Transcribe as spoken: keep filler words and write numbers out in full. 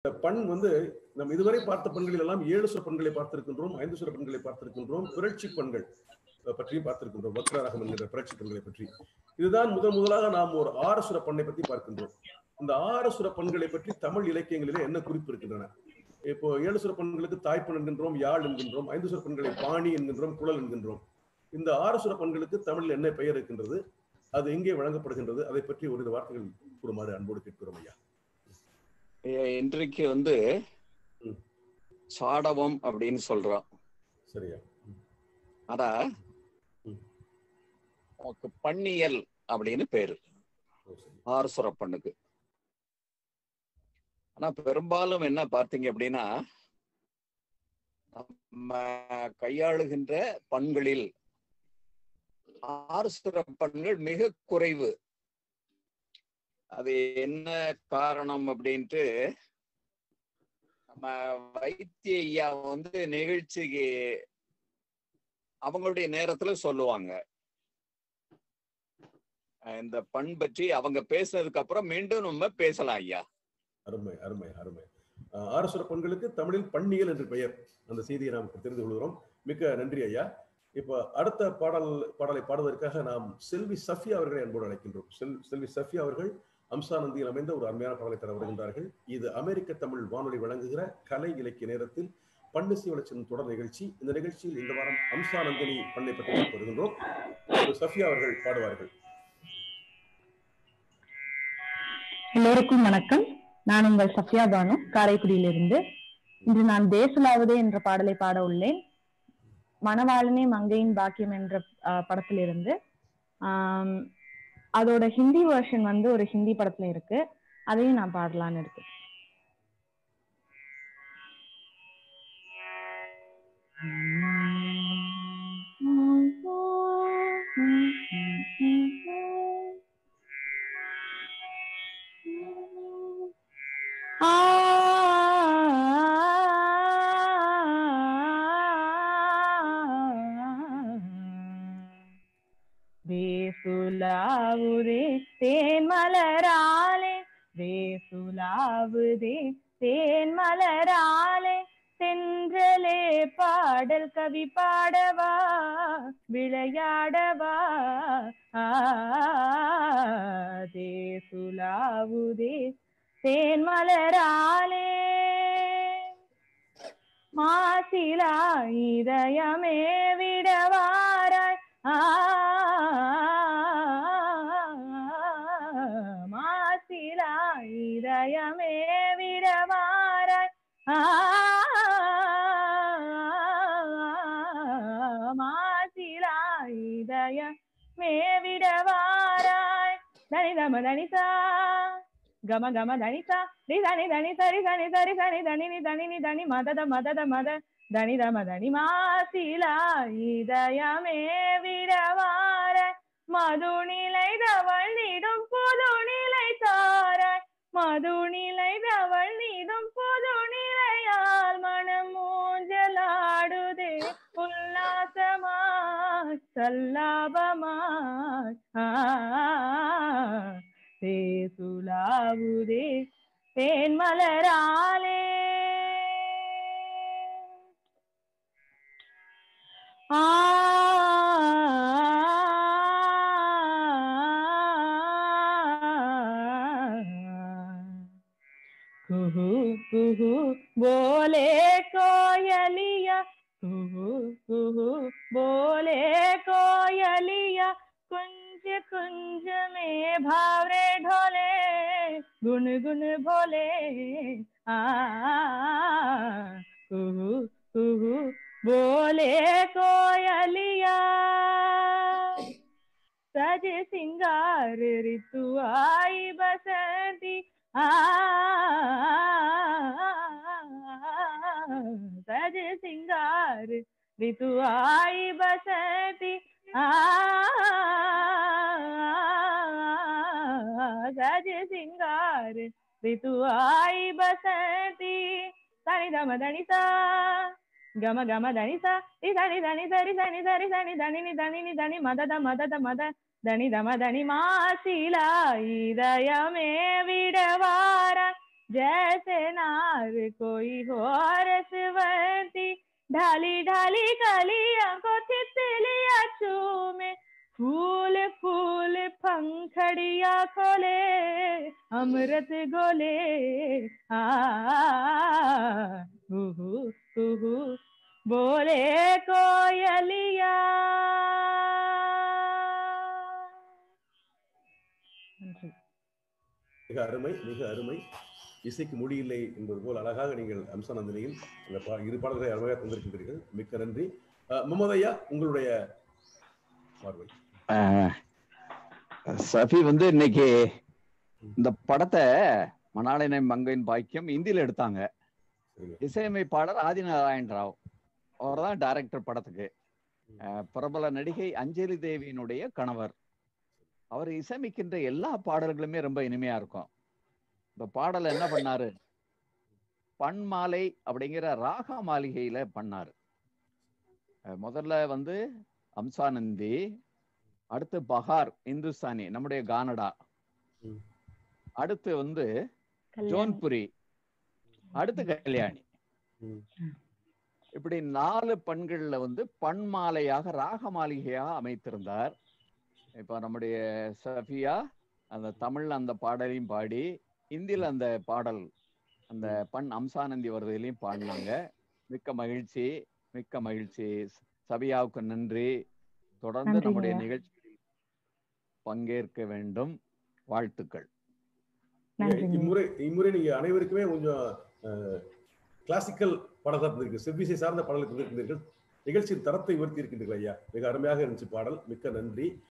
பண் வந்து நம்ம இதுவரை பார்த்த பண்களில் எல்லாம் ஏழு சுர பண்களை பார்த்திருக்கின்றோம், ஐந்து சுர பண்களை பார்த்திருக்கின்றோம், புரட்சி பண்கள் பற்றியும் பார்த்திருக்கின்றோம், வக்ரராகம் என்கிற புரட்சி பண்களை பற்றி. இதுதான் முதல் முதலாக நாம் ஒரு ஆறு சுர பண்ணை பற்றி பார்க்கின்றோம். இந்த ஆறு சுர பண்களை பற்றி தமிழ் இலக்கியங்களிலே என்ன குறிப்பு இருக்கின்றன? இப்போ ஏழு சுர பண்களுக்கு தாய்ப்பண் என்கின்றோம், யாழ் என்கின்றோம், ஐந்து சுர பண்களை பாணி என்கின்றோம், குழல் என்கின்றோம். இந்த ஆறு சுர பண்களுக்கு தமிழில் என்ன பெயர் இருக்கின்றது? அது எங்கே வழங்கப்படுகின்றது? அதை பற்றி ஒரு வார்த்தைகள் கூறுமாறு அன்போடு கேட்கிறோம் ஐயா. இன்றைக்கு வந்து சாடவம் அப்படின்னு சொல்றோம். சரியா? ஆனா நமக்கு பண்ணியல் அப்படின்னு பேரு ஆறு சுர பண்ணுக்கு. ஆனா பெரும்பாலும் என்ன பார்த்தீங்க அப்படின்னா, நம்ம கையாளுகின்ற பண்களில் ஆறு சுர பண்கள் மிக குறைவு. அது என்ன காரணம் அப்படின்ட்டு நம்ம வைத்திய ஐயா வந்து நிகழ்ச்சிக்கு அவங்களுடைய நேரத்துல சொல்லுவாங்க. இந்த பண் பற்றி அவங்க பேசினதுக்கு அப்புறம் மீண்டும் நம்ம பேசலாம் ஐயா. அருமை அருமை அருமை. ஆறு சுர பண்களுக்கு தமிழில் பண்ணியல் என்று பெயர். அந்த செய்தியை நாம் தெரிந்து கொள்கிறோம். மிக்க நன்றி ஐயா. இப்ப அடுத்த பாடல் பாடலை பாடுவதற்காக நாம் செல்வி சஃபியா அவர்களை அன்போடு அழைக்கின்றோம். செல் செல்வி சஃபியா அவர்கள் அம்சானந்தியில் அமைந்த ஒரு அருமையான பாடலை தர வருகின்றார்கள். இது அமெரிக்க தமிழ் வானொலி வழங்குகிற கலை இலக்கிய நேரத்தில் பன்னிசை வளர்ச்சியின் தொடர் நிகழ்ச்சி. இந்த நிகழ்ச்சியில் இந்த வாரம் அம்சானந்தினி பண்ணை பற்றி பார்த்து வருகின்றோம். சஃபியா அவர்கள் பாடுவார்கள். எல்லோருக்கும் வணக்கம். நான் உங்கள் சஃபியா பானு, காரைக்குடியிலிருந்து. இன்று நான் தேசலாவதே என்ற பாடலை பாட உள்ளேன். மணவாளனே மங்கையின் பாக்கியம் என்ற படத்திலிருந்து. ஆஹ் அதோட ஹிந்தி வெர்ஷன் வந்து ஒரு ஹிந்தி படத்துல இருக்கு, அதையும் நான் பாடலான்னு இருக்கு. வேசுலாவுதே தேன் மலராலே, வேசுலாவுதே தேன் மலராலே, தென்றலே பாடல் கவி பாடவா, விளையாடவா. தேசுலாவுதே தேன் மலராலே, மாசிலா இதயமே விடவாராய், மாசிலா இதயமே விடவாராய், மாசிலா இதயமே விடவாராய். தனிதம தனிதா கம கம தனிதா ரி தனி தனி சரி தனி சரி சனி தனி தனி நி தனி மதத மதத மத தனிதம தனி. மாசிலா இதயமே விடவார, மதுநிலை தவள் நீடும் புது நிலை தாராய், மதுநிலை தவள் நீடும் புது நிலையால் மனம் மூஞ்சலாடுதே உல்லாசமாய் சல்லாபமாய். தேசுலாவுதே தேன் மலராலே, ஆ குஹு குஹு போலே கோயலியா, குஹு குஹு போலே கோயலியா, कुंज कुंज में भावरे ढोले, गुन गुन भोले. आ कुहू कुहू बोले कोयलिया, सज सिंगार ऋतु आई बसंती. आ सज सिंगार ऋतु आई बसंती, सज सिंगार ऋतु आई बसंती. तनि दम धनि सा गम गम धनि सा रि धनि धनि सरि धनि सरि धनि धनि नि धनि नि धनि मदद मदद मद धनि दम धनि. मासिला இதயமே விடவார, जैसे नार कोई हो रसवंती, ढाली ढाली कलियों को तितलियां चूमे, फूल फूल पंखड़िया खोले, अमृत गोले, आ हु हु बोले कोयलिया। மிக அருமை, மிக அருமை. இசைக்கு முடியில்லை என்பது போல் அழகாக நீங்கள் அம்சநந்தினியில் இந்த பா இரு பாடல்களை அழகாக தந்திருக்கின்றீர்கள். மிக்க நன்றி. முகமதையா, உங்களுடைய பார்வை. சஃபி வந்து இன்னைக்கு இந்த படத்தை மணாளனை மங்கையின் பாக்கியம் இந்தியில எடுத்தாங்க. இசையமைப்பாளர் ஆதிநாராயண ராவ், அவர் தான் டைரக்டர் படத்துக்கு. பிரபல நடிகை அஞ்சலி தேவியினுடைய கணவர். அவர் இசையமைக்கின்ற எல்லா பாடல்களுமே ரொம்ப இனிமையா இருக்கும். இந்த பாடலை என்ன பண்ணாரு, பன்மாலை அப்படிங்கிற ராக மாளிகையில பண்ணாரு. முதல்ல வந்து அம்சானந்தி, அடுத்து பஹார் இந்துஸ்தானி நம்முடைய கானடா, அடுத்து வந்து ஜோன்புரி, அடுத்து கல்யாணி. இப்படி நாலு பண்கள்ல வந்து பன்மாலையாக ராக மாளிகையாக அமைத்திருந்தார். இப்ப நம்முடைய சஃபியா அந்த தமிழ்ல அந்த பாடலையும் பாடி, இந்தியில அந்த பாடல் அந்த பண் அம்சானந்தி வருவதிலையும் பாடினாங்க. மிக்க மகிழ்ச்சி, மிக்க மகிழ்ச்சி. சபியாவுக்கு நன்றி. தொடர்ந்து நம்முடைய நிகழ்ச்சியில் பங்கேற்க வேண்டும். வாழ்த்துக்கள். இம்முறை இம்முறை நீங்க அனைவருக்குமே கொஞ்சம் கிளாசிக்கல் பாடல்கள் இருந்திருக்கு, செவ்விசை சார்ந்த பாடல்கள் இருந்திருக்கிறீர்கள். நிகழ்ச்சியின் தரத்தை உயர்த்தி இருக்கின்றீர்கள் ஐயா. மிக அருமையாக இருந்துச்சு பாடல். மிக்க நன்றி.